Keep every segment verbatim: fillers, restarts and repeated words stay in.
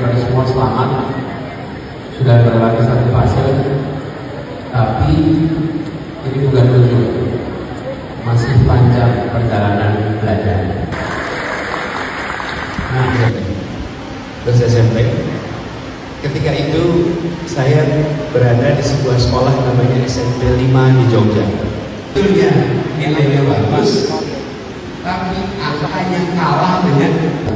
kepada semua selamat, sudah melewati satu fase, tapi ini bukan tujuan, masih panjang perjalanan belajar. Nah, terus S M P. Ketika itu saya berada di sebuah sekolah namanya S M P lima di Jogja. Tentunya nilainya bagus, tapi angkanya kalah dengan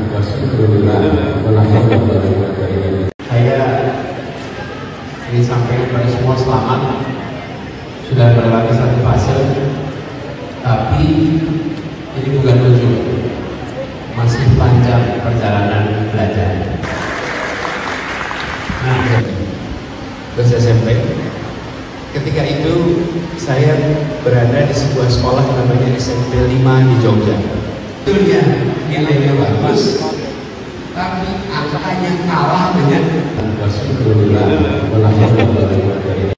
saya ingin sampaikan kepada semua selamat, sudah melewati satu fase, tapi ini bukan tujuan, masih panjang perjalanan belajar. Nah, terus S M P. Ketika itu saya berada di sebuah sekolah namanya S M P lima di Jogja. Tentunya nilainya bagus, tapi angkanya kalah dengan